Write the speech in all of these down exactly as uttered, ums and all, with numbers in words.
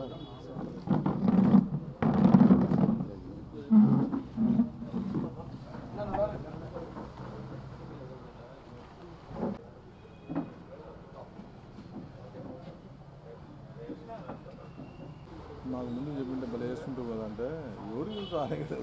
నాకు ముందు చెప్పింటే భలే వేసుకుంటావు కదా అంటే ఎవరికి రాలే కదా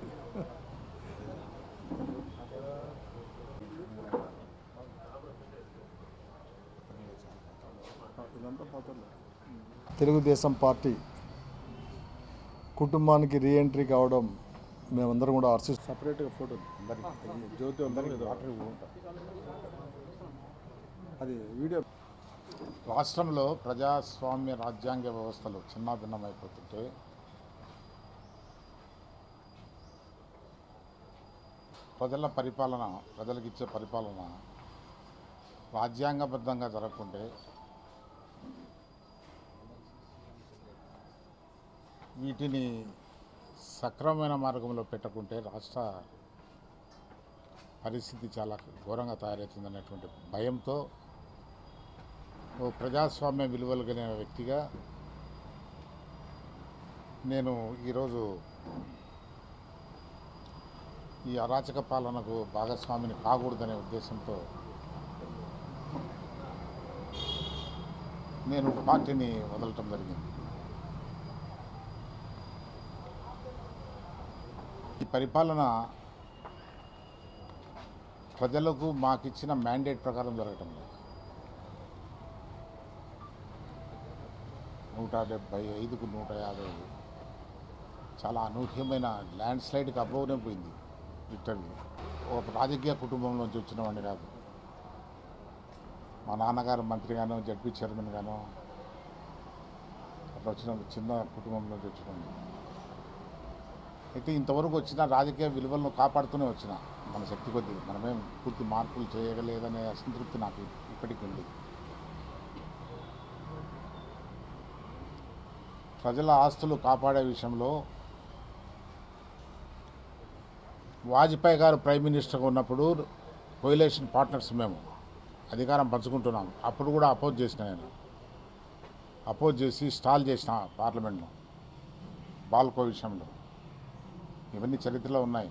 ఇదంతా పోతుంది. తెలుగుదేశం పార్టీ కుటుంబానికి రీఎంట్రీ కావడం మేమందరం కూడా హర్షి సపరేట్గా ఫోటో జ్యోతి అది వీడియో. రాష్ట్రంలో ప్రజాస్వామ్య రాజ్యాంగ వ్యవస్థలు చిన్నాభిన్నమైపోతుంటే ప్రజల పరిపాలన ప్రజలకు ఇచ్చే పరిపాలన రాజ్యాంగబద్ధంగా జరగకుంటే వీటిని సక్రమమైన మార్గంలో పెట్టకుంటే రాష్ట్ర పరిస్థితి చాలా ఘోరంగా తయారవుతుందనేటువంటి భయంతో ఓ ప్రజాస్వామ్య విలువలు కలిగిన వ్యక్తిగా నేను ఈరోజు ఈ అరాచక పాలనకు భాగస్వామిని కాకూడదనే ఉద్దేశంతో నేను పార్టీని వదలటం జరిగింది. ఈ పరిపాలన ప్రజలకు మాకిచ్చిన మ్యాండేట్ ప్రకారం జరగటం లేదు. నూట డెబ్బై ఐదుకు నూట యాభై చాలా అనూహ్యమైన ల్యాండ్ స్లైడ్కి అబ్రోనే పోయింది. లిటరల్లీ ఒక రాజకీయ కుటుంబం నుంచి వచ్చిన వాడిని కాదు. మా నాన్నగారు మంత్రిగానో జడ్పీ చైర్మన్ గానో అట్లా వచ్చిన చిన్న కుటుంబం నుంచి వచ్చిన. అయితే ఇంతవరకు వచ్చిన రాజకీయ విలువలను కాపాడుతూనే వచ్చిన మన శక్తి కొద్దీ. మనమేం పూర్తి మార్పులు చేయగలేదనే అసంతృప్తి నాకు ఇప్పటికీ ఉంది. ప్రజల ఆస్తులు కాపాడే విషయంలో వాజ్పేయి గారు ప్రైమ్ మినిస్టర్గా ఉన్నప్పుడు కోయిలేషన్ పార్ట్నర్స్ మేము అధికారం పంచుకుంటున్నాం. అప్పుడు కూడా అపోజ్ చేసిన నేను అపోజ్ చేసి స్టాల్ చేసిన పార్లమెంట్లో బాల్కో విషయంలో. ఇవన్నీ చరిత్రలో ఉన్నాయి.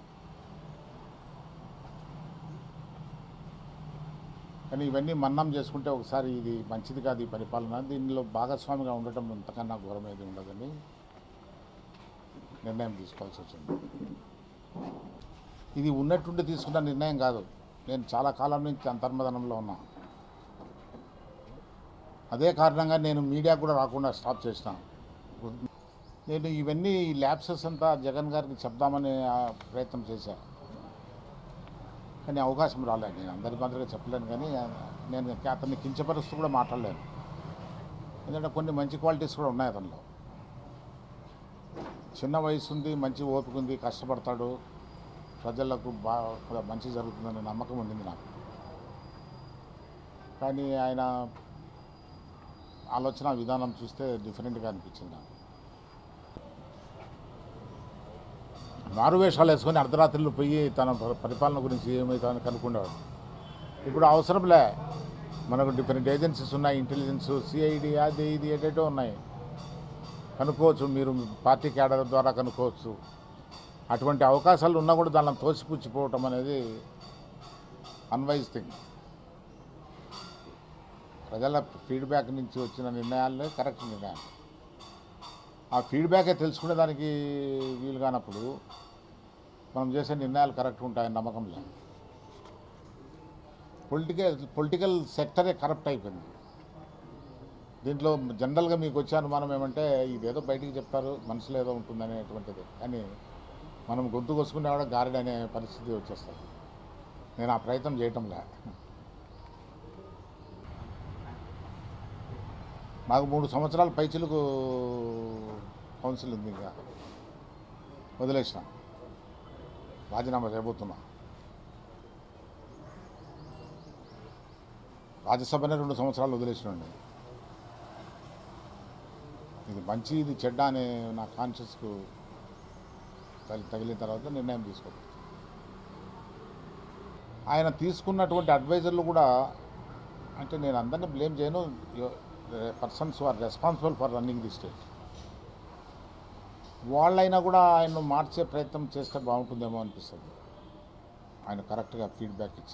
కానీ ఇవన్నీ మన్నం చేసుకుంటే ఒకసారి ఇది మంచిది కాదు ఈ పరిపాలన, దీనిలో భాగస్వామిగా ఉండటం అంతకన్నా ఘోరమేది ఉండదని నిర్ణయం తీసుకోవాల్సి వచ్చింది. ఇది ఉన్నట్టుండి తీసుకున్న నిర్ణయం కాదు. నేను చాలా కాలం నుంచి అంతర్మదనంలో ఉన్నా. అదే కారణంగా నేను మీడియా కూడా రాకుండా స్టాప్ చేసిన. నేను ఇవన్నీ ల్యాప్సెస్ అంతా జగన్ గారికి చెప్దామని ప్రయత్నం చేశాను. కానీ అవకాశం రాలేదు. నేను అందరి మాదిరిగా చెప్పలేను, కానీ నేను అతన్ని కించపరుస్తూ కూడా మాట్లాడలేను. ఎందుకంటే కొన్ని మంచి క్వాలిటీస్ కూడా ఉన్నాయి అతనిలో. చిన్న వయసు ఉంది, మంచి ఓపిక ఉంది, కష్టపడతాడు, ప్రజలకు బాగా మంచి జరుగుతుందనే నమ్మకం ఉండింది నాకు. కానీ ఆయన ఆలోచన విధానం చూస్తే డిఫరెంట్గా అనిపించింది నాకు. మారువేషాలు వేసుకొని అర్ధరాత్రులు పోయి తన పరిపాలన గురించి ఏమవుతుందని కనుక్కునేవాడు. ఇప్పుడు అవసరంలే. మనకు డిఫరెంట్ ఏజెన్సీస్ ఉన్నాయి, ఇంటెలిజెన్స్, సిఐడి, అది ఇది ఏటేటో ఉన్నాయి, కనుక్కోవచ్చు. మీరు పార్టీ క్యాడర్ ద్వారా కనుక్కోవచ్చు. అటువంటి అవకాశాలు ఉన్నా కూడా దానిని తోసిపుచ్చిపోవటం అనేది అన్వైజ్ థింగ్. ప్రజల ఫీడ్బ్యాక్ నుంచి వచ్చిన నిర్ణయాలనే కరెక్ట్ నిర్ణయాలు. ఆ ఫీడ్బ్యాకే తెలుసుకునే దానికి వీలు కానప్పుడు మనం చేసే నిర్ణయాలు కరెక్ట్ ఉంటాయని నమ్మకం లేదు. పొలిటికల్ పొలిటికల్ సెక్టరే కరప్ట్ అయిపోయింది. దీంట్లో జనరల్గా మీకు వచ్చే అనుమానం ఏమంటే ఇదేదో బయటికి చెప్తారు, మనసులో ఏదో ఉంటుందనేటువంటిది. కానీ మనం గొంతు కోసుకునేవాడ గారెడ్ అనే పరిస్థితి వచ్చేస్తుంది. నేను ఆ ప్రయత్నం చేయటంలే. నాకు మూడు సంవత్సరాల పైచిలకు కౌన్సిల్ ఉంది, ఇంకా వదిలేసిన, రాజీనామా చేయబోతున్నా. రాజ్యసభనే రెండు సంవత్సరాలు వదిలేసినండి. ఇది మంచి ఇది చెడ్డ అనే నా కాన్షియస్కు తగిలిన తర్వాత నిర్ణయం తీసుకోవచ్చు. ఆయన తీసుకున్నటువంటి అడ్వైజర్లు కూడా, అంటే నేను అందరినీ బ్లేమ్ చేయను, persons who are responsible for running the state. వాళ్ళైనా కూడా ఆయన మార్చే ప్రయత్నం చేస్తే బాగుంటుందేమో అనిపిస్తుంది. ఆయన కరెక్ట్గా ఫీడ్బ్యాక్ ఇచ్చి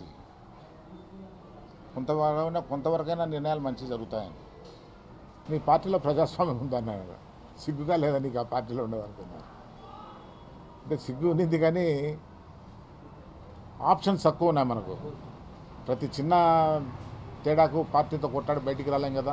కొంతవరకు కొంతవరకైనా నిర్ణయాలు మంచి జరుగుతాయని. మీ పార్టీలో ప్రజాస్వామ్యం ఉందన్నారు, సిగ్గుగా లేదా నీకు ఆ పార్టీలో ఉండదనుకున్నారు. అంటే సిగ్గు ఉన్నింది కానీ ఆప్షన్స్ తక్కువ ఉన్నాయి మనకు. ప్రతి చిన్న తేడాకు పార్టీతో కొట్టాడు బయటికి రాలేం కదా.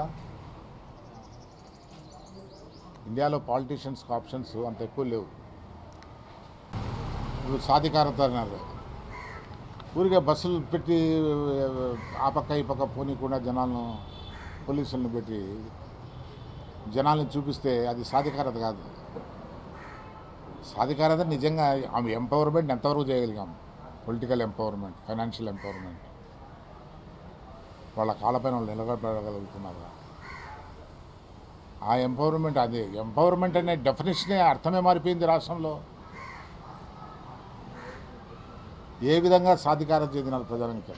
ఇండియాలో పాలిటీషియన్స్కి ఆప్షన్స్ అంత ఎక్కువ లేవు. ఇప్పుడు సాధికారత అన్నారు, ఊరికే బస్సులు పెట్టి ఆ పక్క ఈ పక్క పోనీకుండా జనాలను పోలీసులను పెట్టి జనాలను చూపిస్తే అది సాధికారత కాదు. సాధికారత నిజంగా ఆమె ఎంపవర్మెంట్ ఎంతవరకు చేయగలిగాం. పొలిటికల్ ఎంపవర్మెంట్, ఫైనాన్షియల్ ఎంపవర్మెంట్, వాళ్ళ కాళ్ళపైన వాళ్ళు నిలబడగలుగుతున్నారు. ఆ ఎంపవర్మెంట్, అదే ఎంపవర్మెంట్ అనే డెఫినేషనే అర్థమే మారిపోయింది రాష్ట్రంలో. ఏ విధంగా సాధికారత చెందినారు ప్రజానికి?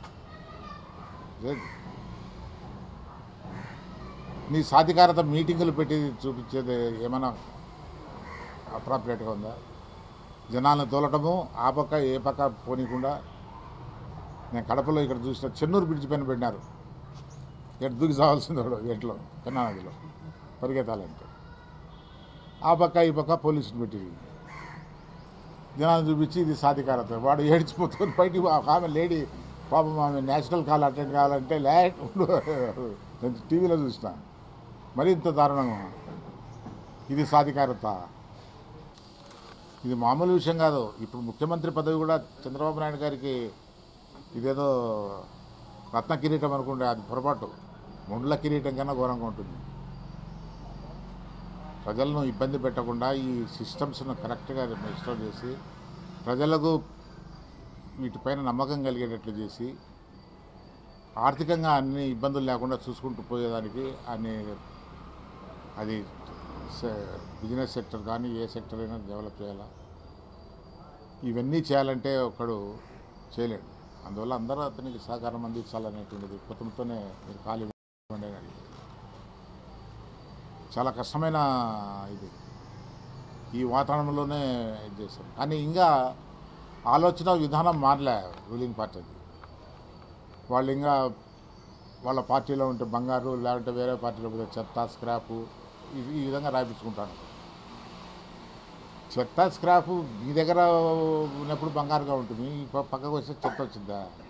నీ సాధికారత మీటింగులు పెట్టి చూపించేది ఏమైనా అప్రాప్రియేట్గా ఉందా? జనాలను తోలటము, ఆ పక్క ఏ పక్క పోనీకుండా. నేను కడపలో ఇక్కడ చూసిన చెన్నూరు బ్రిడ్జ్ పైన పెట్టినారు, ఇక్కడ దూకి సావాల్సింది వాడు ఎట్లో కన్నా నదిలో పరిగెత్తాలంటే. ఆ పక్క ఈ పక్క పోలీసులు పెట్టి జనాలను చూపించి ఇది సాధికారత. వాడు ఏడ్చిపోతుంది బయటికి. ఆమె లేడీ పాపం, ఆమె నేషనల్ కాల్ అటెండ్ కావాలంటే లేట్ నేను టీవీలో చూసిన. మరి ఇంత దారుణంగా ఇది సాధికారత? ఇది మామూలు విషయం కాదు. ఇప్పుడు ముఖ్యమంత్రి పదవి కూడా చంద్రబాబు నాయుడు గారికి ఇదేదో రత్న కిరీటం అనుకుంటే అది పొరపాటు. ముండ్ల కిరీటం కన్నా ఘోరంగా ఉంటుంది. ప్రజలను ఇబ్బంది పెట్టకుండా ఈ సిస్టమ్స్ను కరెక్ట్గా రెస్టోర్ చేసి ప్రజలకు వీటిపైన నమ్మకం కలిగేటట్లు చేసి ఆర్థికంగా అన్ని ఇబ్బందులు లేకుండా చూసుకుంటూ పోయేదానికి అన్ని అది బిజినెస్ సెక్టర్ కానీ ఏ సెక్టర్ అయినా డెవలప్ చేయాలా. ఇవన్నీ చేయాలంటే ఒకడు చేయలేడు. అందువల్ల అందరూ అతనికి సహకారం అందించాలనేటువంటిది కొత్తతోనే మీరు ఖాళీ ఉండేది. చాలా కష్టమైన ఇది. ఈ వాతావరణంలోనే ఇది చేస్తాం. కానీ ఇంకా ఆలోచన విధానం మారలే రూలింగ్ పార్టీది. వాళ్ళు ఇంకా వాళ్ళ పార్టీలో ఉంటే బంగారు, లేదంటే వేరే పార్టీలో పోతే చెత్త, స్క్రాపు ఈ విధంగా రాయించుకుంటాను. చెత్త స్క్రాపు మీ దగ్గర ఉన్నప్పుడు బంగారుగా ఉంటుంది, పక్కకు వస్తే చెత్త వచ్చిందా?